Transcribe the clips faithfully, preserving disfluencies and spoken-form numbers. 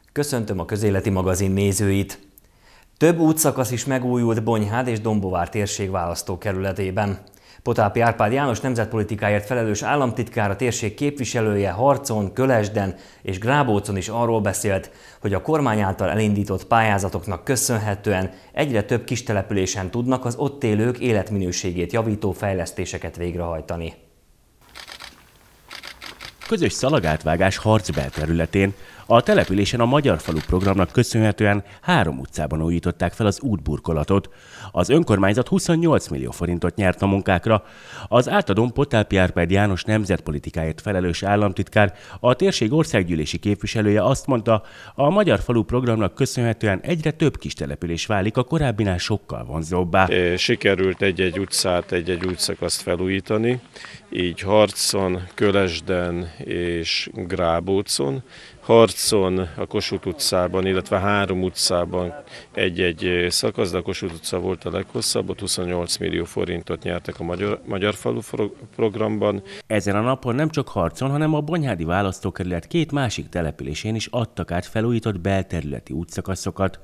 Köszöntöm a Közéleti Magazin nézőit! Több útszakasz is megújult Bonyhád és Dombóvár térség választókerületében. Potápi Árpád János nemzetpolitikáért felelős államtitkár, a térség képviselője Harcon, Kölesden és Grábócon is arról beszélt, hogy a kormány által elindított pályázatoknak köszönhetően egyre több kistelepülésen tudnak az ott élők életminőségét javító fejlesztéseket végrehajtani. Közös szalagátvágás Harc belterületén a településen a Magyar Falu programnak köszönhetően három utcában újították fel az útburkolatot. Az önkormányzat huszonnyolc millió forintot nyert a munkákra. Az átadón Potápi Árpád János nemzetpolitikáért felelős államtitkár, a térség országgyűlési képviselője azt mondta, a Magyar Falu programnak köszönhetően egyre több kistelepülés válik a korábbinál sokkal vonzóbbá. Sikerült egy-egy utcát, egy-egy útszakaszt felújítani, így Harcon, Kölesden és Grábócon. Harcon, a Kossuth utcában, illetve három utcában egy-egy szakasz, de a Kossuth utca volt a leghosszabb, ott huszonnyolc millió forintot nyertek a Magyar, Magyar Falu programban. Ezen a napon nem csak Harcon, hanem a Bonyhádi választókerület két másik településén is adtak át felújított belterületi útszakaszokat.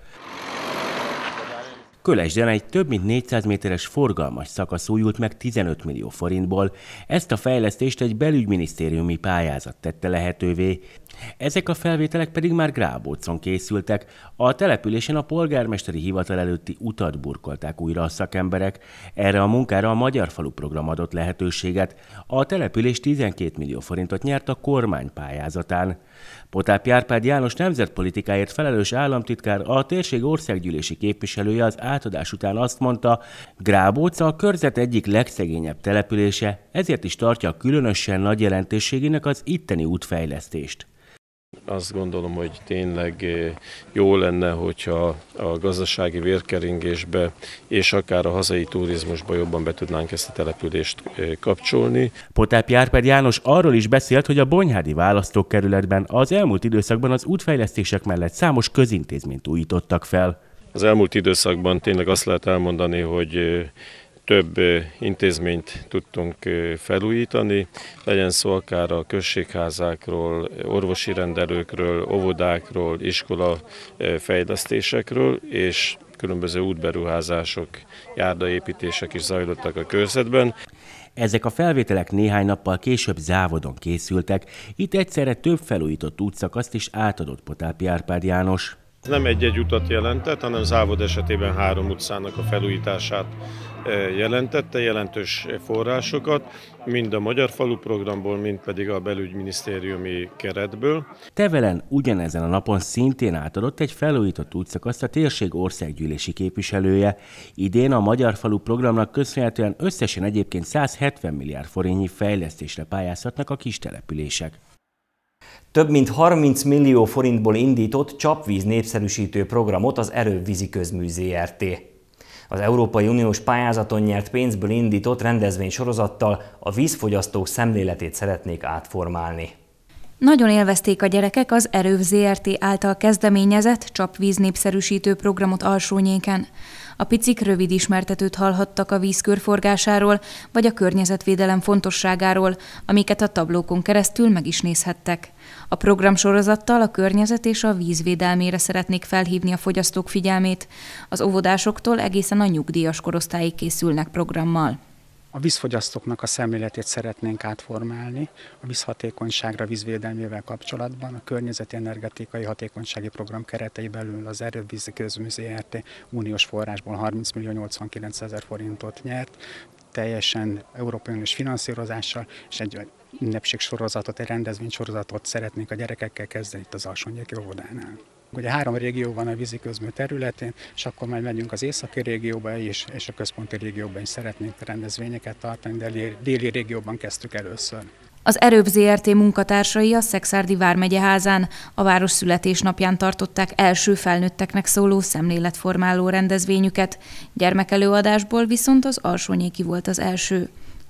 Kölesden egy több mint négyszáz méteres forgalmas szakasz újult meg tizenöt millió forintból. Ezt a fejlesztést egy belügyminisztériumi pályázat tette lehetővé. Ezek a felvételek pedig már Grábócon készültek. A településen a polgármesteri hivatal előtti utat burkolták újra a szakemberek. Erre a munkára a Magyar Falu program adott lehetőséget. A település tizenkét millió forintot nyert a kormány pályázatán. Potápi Árpád János nemzetpolitikáért felelős államtitkár, a térség országgyűlési képviselője az átadás után azt mondta, Grábóc a körzet egyik legszegényebb települése, ezért is tartja különösen nagy jelentőségének az itteni útfejlesztést. Azt gondolom, hogy tényleg jó lenne, hogyha a gazdasági vérkeringésbe és akár a hazai turizmusba jobban be tudnánk ezt a települést kapcsolni. Potápi Árpád János arról is beszélt, hogy a bonyhádi választókerületben az elmúlt időszakban az útfejlesztések mellett számos közintézményt újítottak fel. Az elmúlt időszakban tényleg azt lehet elmondani, hogy több intézményt tudtunk felújítani, legyen szó akár a községházákról, orvosi rendelőkről, óvodákról, iskola fejlesztésekről, és különböző útberuházások, járdaépítések is zajlottak a körzetben. Ezek a felvételek néhány nappal később Závodon készültek, itt egyszerre több felújított útszakaszt is átadott Potápi Árpád János. Nem egy-egy utat jelentett, hanem Závod esetében három utcának a felújítását jelentette, jelentős forrásokat, mind a Magyar Falu programból, mind pedig a belügyminisztériumi keretből. Tevelen ugyanezen a napon szintén átadott egy felújított útszakaszt a térség országgyűlési képviselője. Idén a Magyar Falu programnak köszönhetően összesen egyébként száz hetven milliárd forintnyi fejlesztésre pályázhatnak a kistelepülések. Több mint harminc millió forintból indított csapvíz népszerűsítő programot az Erővízi Közmű zé er té. Az Európai Uniós pályázaton nyert pénzből indított rendezvénysorozattal a vízfogyasztók szemléletét szeretnék átformálni. Nagyon élvezték a gyerekek az Erőv zé er té által kezdeményezett csapvíz népszerűsítő programot Alsónyéken. A picik rövid ismertetőt hallhattak a víz körforgásáról, vagy a környezetvédelem fontosságáról, amiket a tablókon keresztül meg is nézhettek. A programsorozattal a környezet és a víz védelmére szeretnék felhívni a fogyasztók figyelmét. Az óvodásoktól egészen a nyugdíjas korosztályig készülnek programmal. A vízfogyasztóknak a szemléletét szeretnénk átformálni a vízhatékonyságra, vízvédelmével kapcsolatban. A környezeti energetikai hatékonysági program keretei belül az Erővízi Közmű zé er té uniós forrásból harminc millió nyolcvankilencezer forintot nyert, teljesen európai uniós finanszírozással, és egy ünnepségsorozatot, egy rendezvénysorozatot szeretnénk a gyerekekkel kezdeni itt az Alsónyéki óvodánál. Ugye három régió van a vízi közmű területén, és akkor majd megyünk az északi régióba is, és a központi régióban is szeretnénk rendezvényeket tartani, de déli, déli régióban kezdtük először. Az Erőv zé er té munkatársai a Szekszárdi vármegye házán a város születésnapján tartották első felnőtteknek szóló szemléletformáló rendezvényüket, gyermekelőadásból viszont az Alsónyéki volt az első.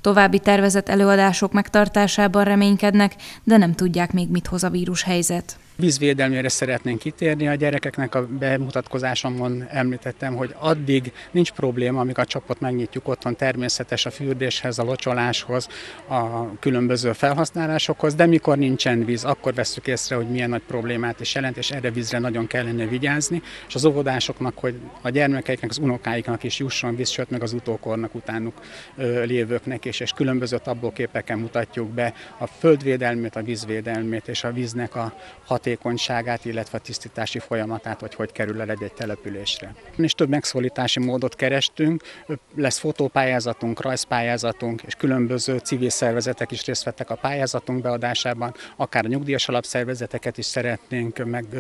További tervezett előadások megtartásában reménykednek, de nem tudják még, mit hoz a vírushelyzet. Vízvédelmére szeretnénk kitérni. A gyerekeknek a bemutatkozásomon említettem, hogy addig nincs probléma, amíg a csapot megnyitjuk otthon, természetes a fürdéshez, a locsoláshoz, a különböző felhasználásokhoz, de mikor nincsen víz, akkor vesszük észre, hogy milyen nagy problémát is jelent, és erre vízre nagyon kellene vigyázni, és az óvodásoknak, hogy a gyermekeiknek, az unokáiknak is jusson víz, sőt meg az utókornak, utánuk ö, lévőknek is, és különböző tablóképeken mutatjuk be a földvédelmét, a vízvédelmét és a víznek a hatékonyságát, illetve a tisztítási folyamatát, hogy hogy kerül el egy-egy településre. És több megszólítási módot kerestünk, lesz fotópályázatunk, rajzpályázatunk, és különböző civil szervezetek is részt vettek a pályázatunk beadásában, akár a nyugdíjas alapszervezeteket is szeretnénk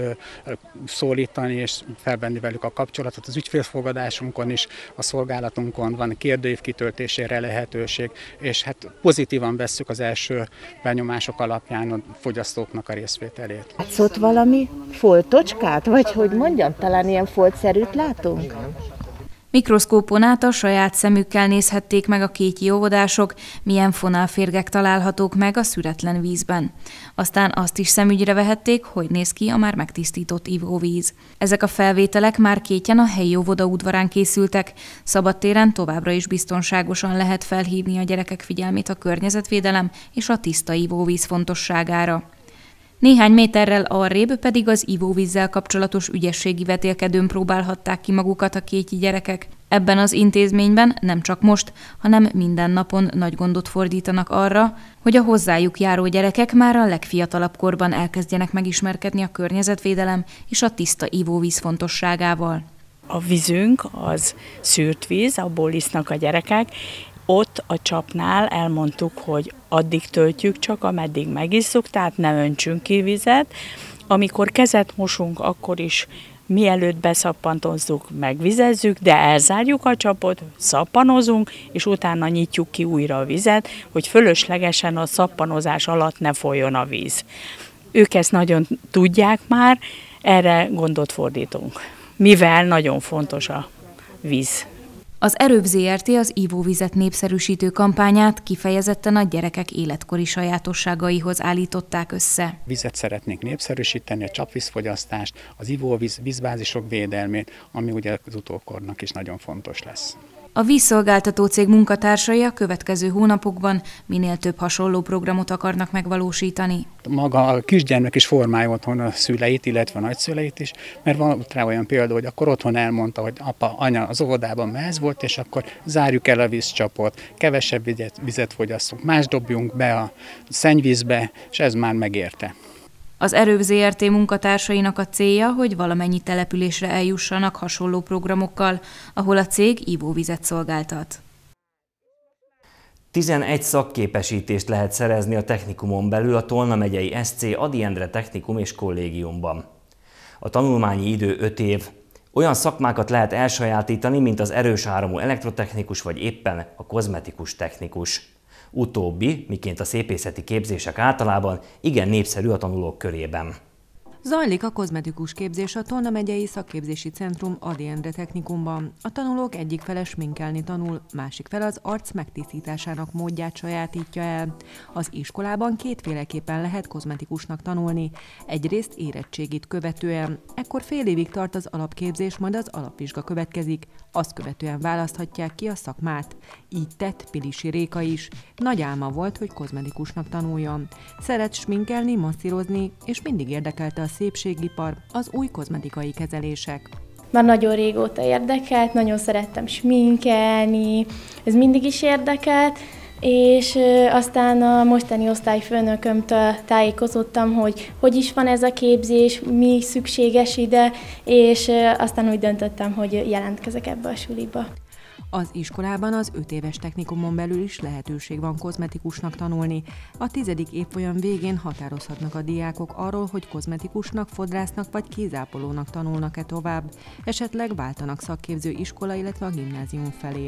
megszólítani és felvenni velük a kapcsolatot. Az ügyfélfogadásunkon is, a szolgálatunkon van kérdőív kitöltésére lehetőség, és hát pozitívan vesszük az első benyomások alapján a fogyasztóknak a részvételét. Látszott valami foltocskát, vagy hogy mondjam, talán ilyen foltszerűt látunk? Mikroszkópon át a saját szemükkel nézhették meg a kétyi óvodások, milyen fonálférgek találhatók meg a szüretlen vízben. Aztán azt is szemügyre vehették, hogy néz ki a már megtisztított ivóvíz. Ezek a felvételek már Kétyen a helyi óvoda udvarán készültek. Szabadtéren továbbra is biztonságosan lehet felhívni a gyerekek figyelmét a környezetvédelem és a tiszta ivóvíz fontosságára. Néhány méterrel arrébb pedig az ivóvízzel kapcsolatos ügyességi vetélkedőn próbálhatták ki magukat a kétyi gyerekek. Ebben az intézményben nem csak most, hanem minden napon nagy gondot fordítanak arra, hogy a hozzájuk járó gyerekek már a legfiatalabb korban elkezdjenek megismerkedni a környezetvédelem és a tiszta ivóvíz fontosságával. A vízünk az szűrt víz, abból isznak a gyerekek. Ott a csapnál elmondtuk, hogy addig töltjük csak, ameddig megisszuk, tehát ne öntsünk ki vizet. Amikor kezet mosunk, akkor is mielőtt beszappantozzuk, megvizezzük, de elzárjuk a csapot, szappanozunk, és utána nyitjuk ki újra a vizet, hogy fölöslegesen a szappanozás alatt ne folyjon a víz. Ők ezt nagyon tudják már, erre gondot fordítunk, mivel nagyon fontos a víz. Az Erőv zé er té az ivóvizet népszerűsítő kampányát kifejezetten a gyerekek életkori sajátosságaihoz állították össze. Vizet szeretnénk népszerűsíteni, a csapvízfogyasztást, az ivóvíz, vízbázisok védelmét, ami ugye az utókornak is nagyon fontos lesz. A vízszolgáltató cég munkatársai a következő hónapokban minél több hasonló programot akarnak megvalósítani. Maga a kisgyermek is formálja otthon a szüleit, illetve a nagyszüleit is, mert van rá olyan példa, hogy akkor otthon elmondta, hogy apa, anya az óvodában mehez volt, és akkor zárjuk el a vízcsapot, kevesebb vizet, vizet fogyasszunk, más dobjunk be a szennyvízbe, és ez már megérte. Az Erőv zé er té munkatársainak a célja, hogy valamennyi településre eljussanak hasonló programokkal, ahol a cég ivóvizet szolgáltat. tizenegy szakképesítést lehet szerezni a technikumon belül a Tolna megyei es cé Ady Endre Technikum és Kollégiumban. A tanulmányi idő öt év. Olyan szakmákat lehet elsajátítani, mint az erős áramú elektrotechnikus vagy éppen a kozmetikus technikus. Utóbbi, miként a szépészeti képzések általában, igen népszerű a tanulók körében. Zajlik a kozmetikus képzés a Tolna megyei szakképzési centrum Ady Endre Technikumban. A tanulók egyik fele sminkelni tanul, másik fele az arc megtisztításának módját sajátítja el. Az iskolában kétféleképpen lehet kozmetikusnak tanulni. Egyrészt érettségit követően, ekkor fél évig tart az alapképzés, majd az alapvizsga következik. Azt követően választhatják ki a szakmát. Így tett Pilisi Réka is. Nagy álma volt, hogy kozmetikusnak tanuljon. Szeret sminkelni, masszírozni, és mindig érdekelte a szépségipar, az új kozmetikai kezelések. Már nagyon régóta érdekelt, nagyon szerettem sminkelni, ez mindig is érdekelt, és aztán a mostani osztályfőnökömtől tájékozottam, hogy hogy is van ez a képzés, mi szükséges ide, és aztán úgy döntöttem, hogy jelentkezek ebbe a suliba. Az iskolában az öt éves technikumon belül is lehetőség van kozmetikusnak tanulni. A tizedik évfolyam végén határozhatnak a diákok arról, hogy kozmetikusnak, fodrásznak vagy kézápolónak tanulnak-e tovább, esetleg váltanak szakképző iskola, illetve a gimnázium felé.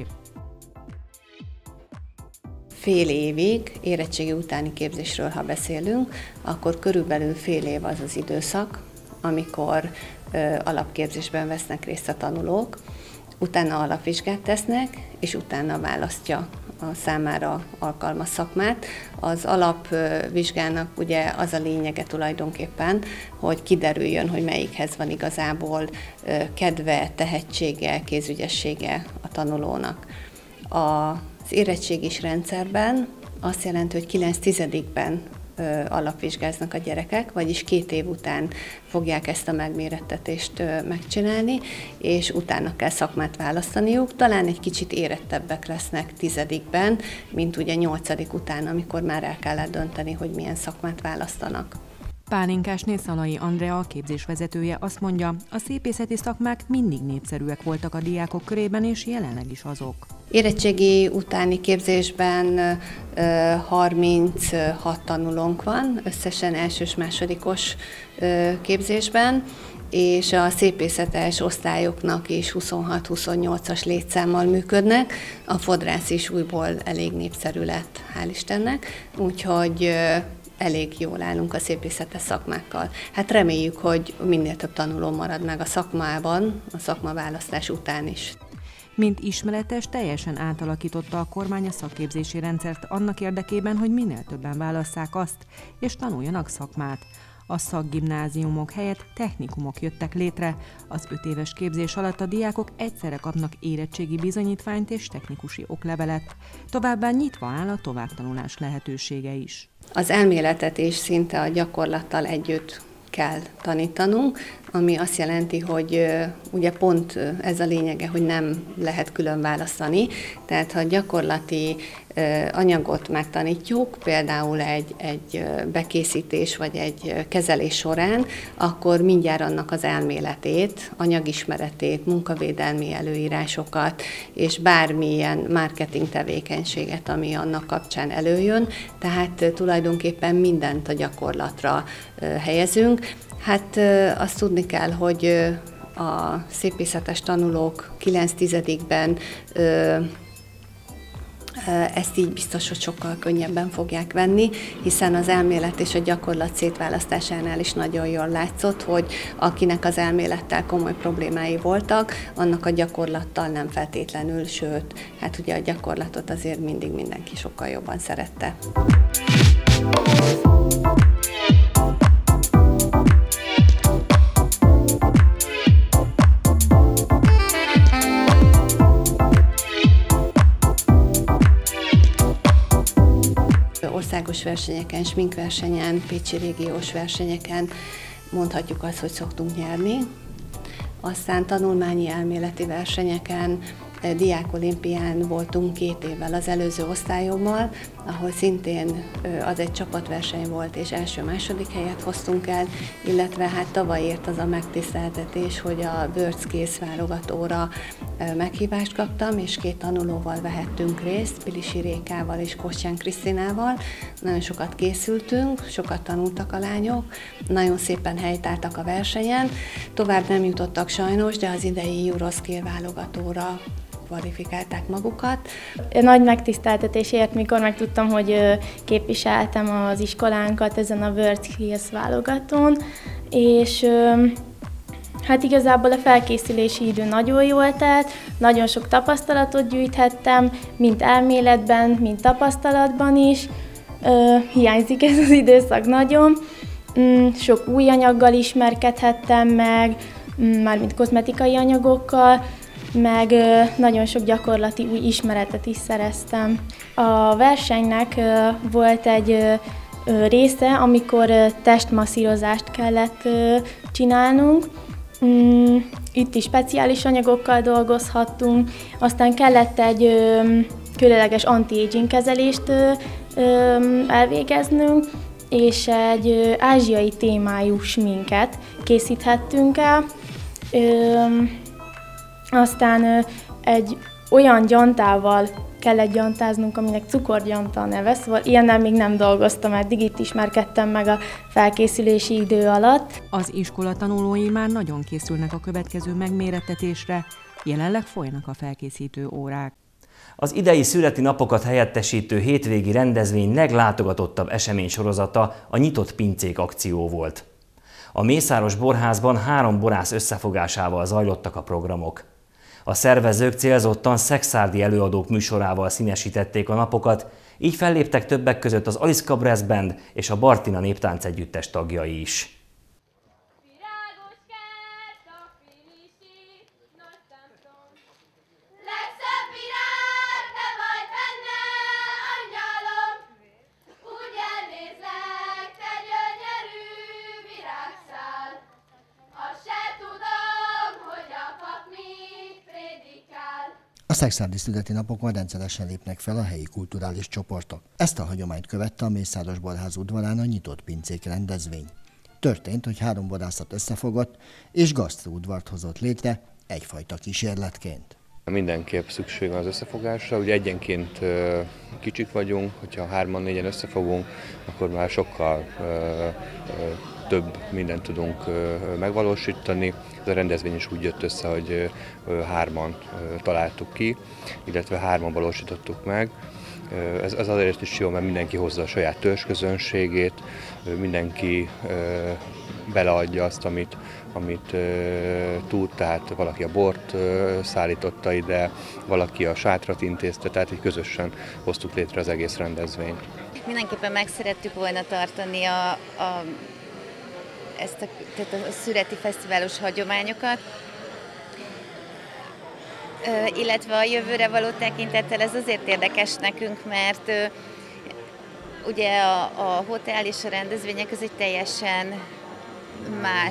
Fél évig, érettségi utáni képzésről, ha beszélünk, akkor körülbelül fél év az az időszak, amikor ö, alapképzésben vesznek részt a tanulók, utána alapvizsgát tesznek, és utána választja a számára alkalmas szakmát. Az alapvizsgának ugye az a lényege tulajdonképpen, hogy kiderüljön, hogy melyikhez van igazából kedve, tehetsége, kézügyessége a tanulónak. Az érettségis rendszerben azt jelenti, hogy kilenc tizedikben alapvizsgáznak a gyerekek, vagyis két év után fogják ezt a megmérettetést megcsinálni, és utána kell szakmát választaniuk. Talán egy kicsit érettebbek lesznek tizedikben, mint ugye nyolcadik után, amikor már el kellett dönteni, hogy milyen szakmát választanak. Pálinkásné Szalai Andrea, a képzésvezetője azt mondja, a szépészeti szakmák mindig népszerűek voltak a diákok körében, és jelenleg is azok. Érettségi utáni képzésben harminchat tanulónk van, összesen elsős-másodikos képzésben, és a szépészetes osztályoknak is huszonhat-huszonnyolcas létszámmal működnek. A fodrász is újból elég népszerű lett, hál' Istennek, úgyhogy elég jól állunk a szépészetes szakmákkal. Hát reméljük, hogy minél több tanuló marad meg a szakmában, a szakmaválasztás után is. Mint ismeretes, teljesen átalakította a kormány a szakképzési rendszert annak érdekében, hogy minél többen válasszák azt, és tanuljanak szakmát. A szakgimnáziumok helyett technikumok jöttek létre. Az öt éves képzés alatt a diákok egyszerre kapnak érettségi bizonyítványt és technikusi oklevelet. Továbbá nyitva áll a továbbtanulás lehetősége is. Az elméletet is szinte a gyakorlattal együtt kell tanítanunk, ami azt jelenti, hogy ugye pont ez a lényege, hogy nem lehet külön választani, tehát ha gyakorlati anyagot megtanítjuk, például egy, egy bekészítés vagy egy kezelés során, akkor mindjárt annak az elméletét, anyagismeretét, munkavédelmi előírásokat és bármilyen marketing tevékenységet, ami annak kapcsán előjön, tehát tulajdonképpen mindent a gyakorlatra helyezünk. Hát azt tudni kell, hogy a szépészetes tanulók kilenc tizedikben ezt így biztos, hogy sokkal könnyebben fogják venni, hiszen az elmélet és a gyakorlat szétválasztásánál is nagyon jól látszott, hogy akinek az elmélettel komoly problémái voltak, annak a gyakorlattal nem feltétlenül, sőt, hát ugye a gyakorlatot azért mindig mindenki sokkal jobban szerette. Országos versenyeken, sminkversenyen, pécsi régiós versenyeken mondhatjuk azt, hogy szoktunk nyerni. Aztán tanulmányi elméleti versenyeken, diákolimpián voltunk két évvel az előző osztályommal, ahol szintén az egy csapatverseny volt, és első-második helyet hoztunk el, illetve hát tavaly ért az a megtiszteltetés, hogy a World Skills válogatóra meghívást kaptam, és két tanulóval vehettünk részt, Pilisi Rékával és Kostyán Krisztinával. Nagyon sokat készültünk, sokat tanultak a lányok, nagyon szépen helytáltak a versenyen, tovább nem jutottak sajnos, de az idei Euroskill válogatóra kvalifikálták magukat. Nagy megtiszteltetés ért, mikor megtudtam, hogy képviseltem az iskolánkat ezen a World Skills válogatón, és hát igazából a felkészülési idő nagyon jól telt, nagyon sok tapasztalatot gyűjthettem, mind elméletben, mind tapasztalatban is. Hiányzik ez az időszak nagyon. Sok új anyaggal ismerkedhettem meg, mármint kozmetikai anyagokkal, meg nagyon sok gyakorlati új ismeretet is szereztem. A versenynek volt egy része, amikor testmasszírozást kellett csinálnunk. Itt is speciális anyagokkal dolgozhattunk, aztán kellett egy különleges anti-aging kezelést elvégeznünk, és egy ázsiai témájú sminket készíthettünk el. Aztán egy olyan gyantával kellett gyantáznunk, aminek cukorgyanta a neve, szóval ilyennel még nem dolgoztam eddig, itt ismerkedtem meg a felkészülési idő alatt. Az iskola tanulói már nagyon készülnek a következő megmérettetésre, jelenleg folynak a felkészítő órák. Az idei születi napokat helyettesítő hétvégi rendezvény leglátogatottabb eseménysorozata a Nyitott Pincék akció volt. A Mészáros Borházban három borász összefogásával zajlottak a programok. A szervezők célzottan szekszárdi előadók műsorával színesítették a napokat, így felléptek többek között az Aliszka Brass Band és a Bartina Néptánc Együttes tagjai is. A szekszárdi születi napokon rendszeresen lépnek fel a helyi kulturális csoportok. Ezt a hagyományt követte a Mészáros-Borház udvarán a nyitott pincék rendezvény. Történt, hogy három borászat összefogott és gasztróudvart hozott létre egyfajta kísérletként. Mindenképp szükség van az összefogásra, ugye egyenként kicsik vagyunk, hogyha hárman, négyen összefogunk, akkor már sokkal több mindent tudunk megvalósítani. Ez a rendezvény is úgy jött össze, hogy hárman találtuk ki, illetve hárman valósítottuk meg. Ez, ez azért is jó, mert mindenki hozza a saját törzsközönségét, mindenki beleadja azt, amit, amit tud, tehát valaki a bort szállította ide, valaki a sátrat intézte, tehát így közösen hoztuk létre az egész rendezvényt. Mindenképpen meg szerettük volna tartani a, a, ezt a, tehát a szüreti fesztiválos hagyományokat, illetve a jövőre való tekintettel ez azért érdekes nekünk, mert ugye a, a hotel és a rendezvények az egy teljesen más,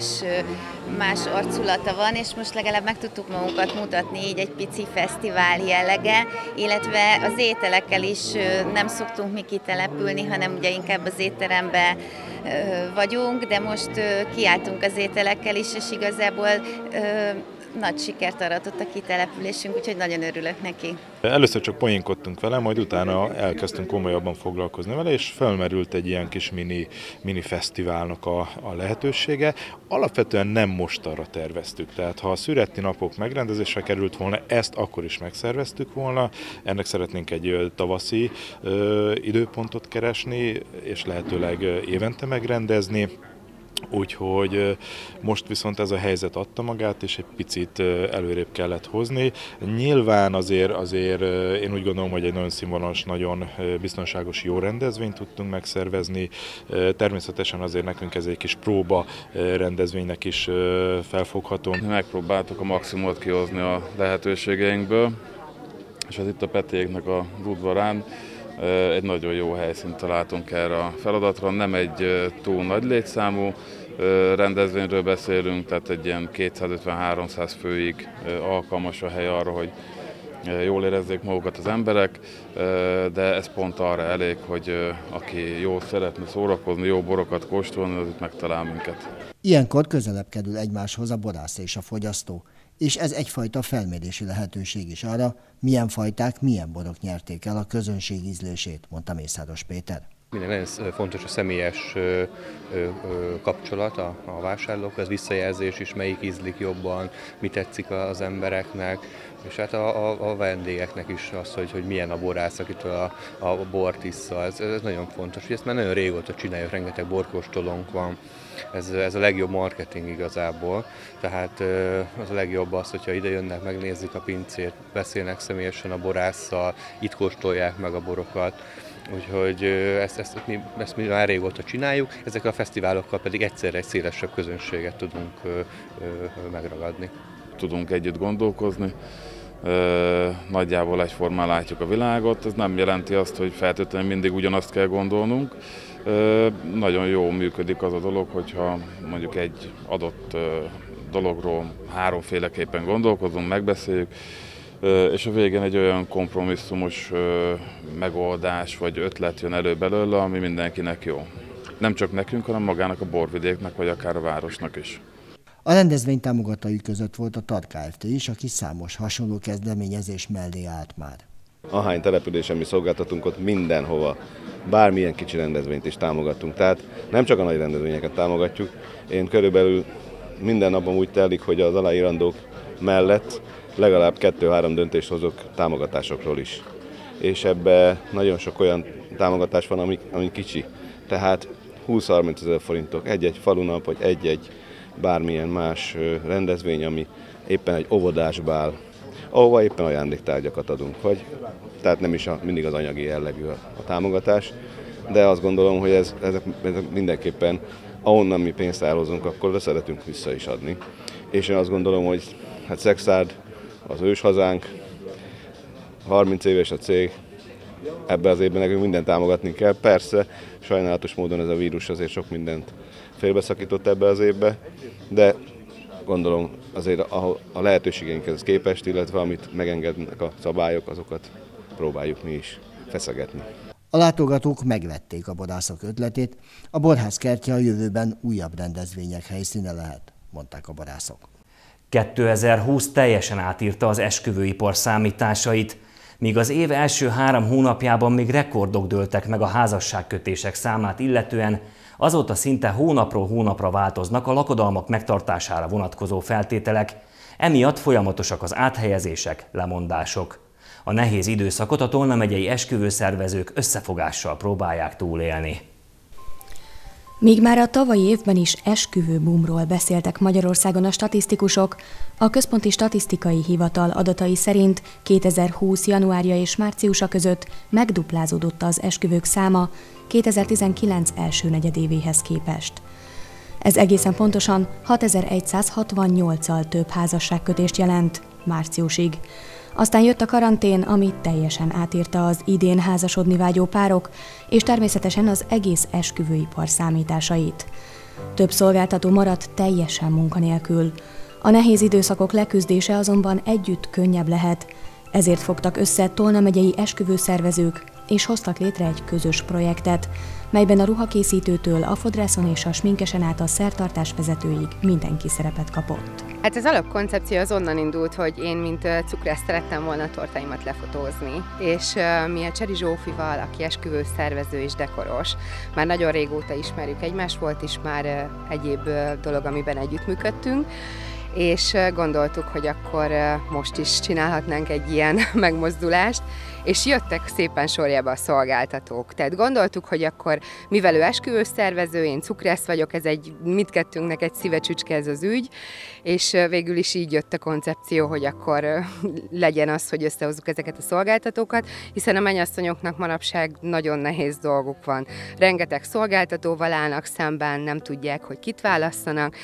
más arculata van, és most legalább meg tudtuk magunkat mutatni így egy pici fesztivál jellege, illetve az ételekkel is nem szoktunk mi kitelepülni, hanem ugye inkább az étteremben vagyunk, de most kiálltunk az ételekkel is, és igazából nagy sikert aratott a kitelepülésünk, úgyhogy nagyon örülök neki. Először csak poénkodtunk vele, majd utána elkezdtünk komolyabban foglalkozni vele, és felmerült egy ilyen kis mini, mini fesztiválnak a, a lehetősége. Alapvetően nem mostanra terveztük, tehát ha a szüreti napok megrendezésre került volna, ezt akkor is megszerveztük volna. Ennek szeretnénk egy tavaszi ö, időpontot keresni, és lehetőleg évente megrendezni. Úgyhogy most viszont ez a helyzet adta magát, és egy picit előrébb kellett hozni. Nyilván azért, azért én úgy gondolom, hogy egy nagyon színvonalas, nagyon biztonságos, jó rendezvényt tudtunk megszervezni. Természetesen azért nekünk ez egy kis próba rendezvénynek is felfogható. Megpróbáltuk a maximumot kihozni a lehetőségeinkből, és az itt a Petéknek a udvarán egy nagyon jó helyszínt találtunk erre a feladatra. Nem egy túl nagy létszámú rendezvényről beszélünk, tehát egy ilyen kétszázötven-háromszáz főig alkalmas a hely arra, hogy jól érezzék magukat az emberek, de ez pont arra elég, hogy aki jól szeretne szórakozni, jó borokat kóstolni, az itt megtalál minket. Ilyenkor közelebb kerül egymáshoz a borász és a fogyasztó, és ez egyfajta felmérési lehetőség is arra, milyen fajták, milyen borok nyerték el a közönség ízlését, mondta Mészáros Péter. Minden nagyon fontos a személyes ö, ö, kapcsolat a, a vásárlók, az visszajelzés is, melyik ízlik jobban, mi tetszik az embereknek, és hát a, a, a vendégeknek is az, hogy, hogy milyen a borász, akitől a, a bort issza, ez, ez nagyon fontos. Ezt már nagyon régóta csináljuk, rengeteg borkóstolónk van, ez, ez a legjobb marketing igazából, tehát az a legjobb az, hogyha ide jönnek, megnézik a pincét, beszélnek személyesen a borásszal, itt kóstolják meg a borokat. Úgyhogy ezt, ezt, mi, ezt mi már régóta csináljuk, ezekkel a fesztiválokkal pedig egyszerre egy szélesebb közönséget tudunk ö, ö, megragadni. Tudunk együtt gondolkozni, nagyjából egyformán látjuk a világot, ez nem jelenti azt, hogy feltétlenül mindig ugyanazt kell gondolnunk. Nagyon jól működik az a dolog, hogyha mondjuk egy adott dologról háromféleképpen gondolkozunk, megbeszéljük, és a végén egy olyan kompromisszumos megoldás vagy ötlet jön elő belőle, ami mindenkinek jó. Nem csak nekünk, hanem magának a borvidéknek, vagy akár a városnak is. A rendezvény támogatói között volt a TAR Kft. Is, aki számos hasonló kezdeményezés mellé állt már. Ahány településen mi szolgáltatunk, ott mindenhova, bármilyen kicsi rendezvényt is támogatunk. Tehát nem csak a nagy rendezvényeket támogatjuk. Én körülbelül minden napom úgy telik, hogy az aláírandók mellett legalább kettő-három döntést hozok támogatásokról is. És ebben nagyon sok olyan támogatás van, ami, ami kicsi. Tehát húsz-harminc ezer forintok egy-egy falunap, vagy egy-egy bármilyen más rendezvény, ami éppen egy óvodásbál, ahova éppen ajándéktárgyakat adunk, vagy tehát nem is a, mindig az anyagi jellegű a, a támogatás, de azt gondolom, hogy ez, ezek, ezek mindenképpen, ahonnan mi pénzt elhozunk, akkor le szeretünk vissza is adni. És én azt gondolom, hogy hát Szekszárd az őshazánk, harminc éves a cég, ebben az évben nekünk mindent támogatni kell. Persze, sajnálatos módon ez a vírus azért sok mindent félbeszakított ebbe az évbe, de gondolom azért a, a lehetőségeinkhez képest, illetve amit megengednek a szabályok, azokat próbáljuk mi is feszegetni. A látogatók megvették a borászok ötletét, a borház kertje a jövőben újabb rendezvények helyszíne lehet, mondták a borászok. kétezer-húsz teljesen átírta az esküvőipar számításait, míg az év első három hónapjában még rekordok dőltek meg a házasságkötések számát illetően, azóta szinte hónapról hónapra változnak a lakodalmak megtartására vonatkozó feltételek, emiatt folyamatosak az áthelyezések, lemondások. A nehéz időszakot a Tolna megyei esküvőszervezők összefogással próbálják túlélni. Míg már a tavalyi évben is esküvőboomról beszéltek Magyarországon a statisztikusok, a Központi Statisztikai Hivatal adatai szerint kétezer-húsz januárja és márciusa között megduplázódott az esküvők száma kétezer-tizenkilenc első negyedévéhez képest. Ez egészen pontosan hatezer-százhatvannyolccal több házasságkötést jelent márciusig. Aztán jött a karantén, ami teljesen átírta az idén házasodni vágyó párok, és természetesen az egész esküvőipar számításait. Több szolgáltató maradt teljesen munkanélkül. A nehéz időszakok leküzdése azonban együtt könnyebb lehet, ezért fogtak össze Tolna megyei esküvőszervezők, és hoztak létre egy közös projektet, melyben a ruhakészítőtől a fodrászon és a sminkesen át a szertartás vezetőig mindenki szerepet kapott. Hát az alapkoncepció az onnan indult, hogy én, mint cukrász, szerettem volna a tortáimat lefotózni, és uh, mi a Cseri Zsófival, aki esküvőszervező és dekoros, már nagyon régóta ismerjük egymást, volt is már uh, egyéb uh, dolog, amiben együttműködtünk, és gondoltuk, hogy akkor most is csinálhatnánk egy ilyen megmozdulást, és jöttek szépen sorjába a szolgáltatók. Tehát gondoltuk, hogy akkor, mivel ő esküvőszervező, én cukrász vagyok, ez egy mindkettőnknek egy szívecsücske ez az ügy, és végül is így jött a koncepció, hogy akkor legyen az, hogy összehozzuk ezeket a szolgáltatókat, hiszen a mennyasszonyoknak manapság nagyon nehéz dolguk van. Rengeteg szolgáltatóval állnak szemben, nem tudják, hogy kit válasszanak.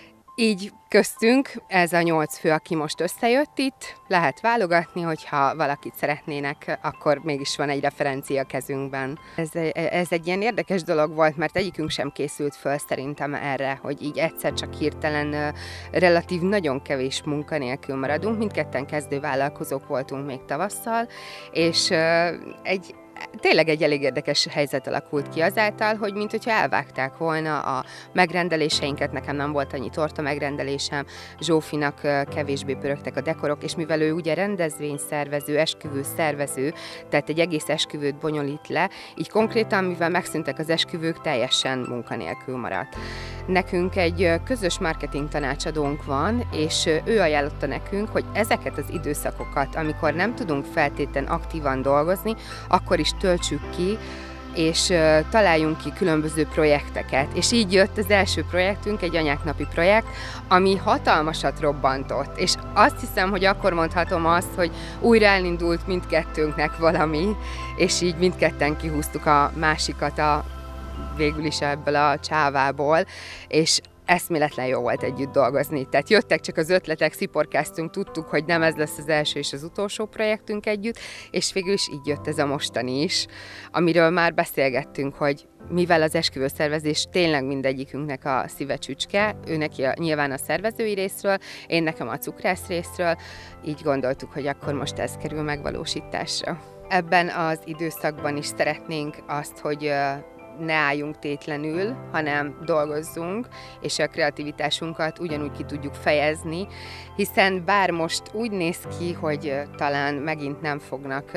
Így köztünk ez a nyolc fő, aki most összejött itt, lehet válogatni, hogyha valakit szeretnének, akkor mégis van egy referencia kezünkben. Ez, ez egy ilyen érdekes dolog volt, mert egyikünk sem készült föl szerintem erre, hogy így egyszer csak hirtelen relatív nagyon kevés munkanélkül maradunk, mindketten kezdővállalkozók voltunk még tavasszal, és egy tényleg egy elég érdekes helyzet alakult ki azáltal, hogy mint hogyha elvágták volna a megrendeléseinket, nekem nem volt annyi torta megrendelésem, Zsófinak kevésbé pörögtek a dekorok, és mivel ő ugye rendezvényszervező, esküvőszervező, tehát egy egész esküvőt bonyolít le, így konkrétan, mivel megszűntek az esküvők, teljesen munkanélkül maradt. Nekünk egy közös marketing tanácsadónk van, és ő ajánlotta nekünk, hogy ezeket az időszakokat, amikor nem tudunk feltétlen aktívan dolgozni, akkor is töltsük ki, és uh, találjunk ki különböző projekteket. És így jött az első projektünk, egy anyáknapi projekt, ami hatalmasat robbantott. És azt hiszem, hogy akkor mondhatom azt, hogy újra elindult mindkettőnknek valami, és így mindketten kihúztuk a másikat a, végül is ebből a csávából, és eszméletlen jó volt együtt dolgozni. Tehát jöttek csak az ötletek, sziporkáztunk, tudtuk, hogy nem ez lesz az első és az utolsó projektünk együtt, és végül is így jött ez a mostani is, amiről már beszélgettünk, hogy mivel az esküvőszervezés tényleg mindegyikünknek a szívecsücske, ő neki a, nyilván a szervezői részről, én nekem a cukrász részről, így gondoltuk, hogy akkor most ez kerül megvalósításra. Ebben az időszakban is szeretnénk azt, hogy ne álljunk tétlenül, hanem dolgozzunk, és a kreativitásunkat ugyanúgy ki tudjuk fejezni, hiszen bár most úgy néz ki, hogy talán megint nem fognak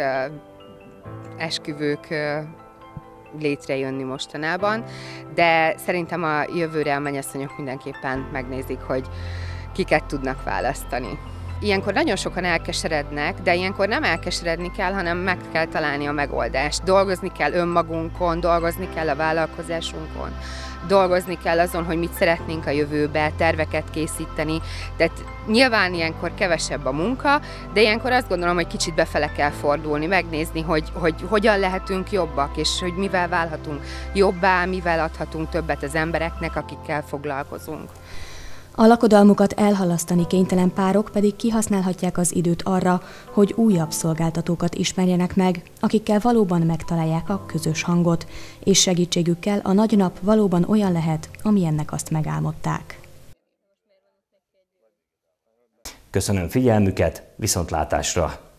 esküvők létrejönni mostanában, de szerintem a jövőre a mennyasszonyok mindenképpen megnézik, hogy kiket tudnak választani. Ilyenkor nagyon sokan elkeserednek, de ilyenkor nem elkeseredni kell, hanem meg kell találni a megoldást. Dolgozni kell önmagunkon, dolgozni kell a vállalkozásunkon, dolgozni kell azon, hogy mit szeretnénk a jövőbe, terveket készíteni. Tehát nyilván ilyenkor kevesebb a munka, de ilyenkor azt gondolom, hogy kicsit befele kell fordulni, megnézni, hogy, hogy hogyan lehetünk jobbak, és hogy mivel válhatunk jobbá, mivel adhatunk többet az embereknek, akikkel foglalkozunk. A lakodalmukat elhalasztani kénytelen párok pedig kihasználhatják az időt arra, hogy újabb szolgáltatókat ismerjenek meg, akikkel valóban megtalálják a közös hangot, és segítségükkel a nagy nap valóban olyan lehet, amilyennek azt megálmodták. Köszönöm figyelmüket, viszontlátásra!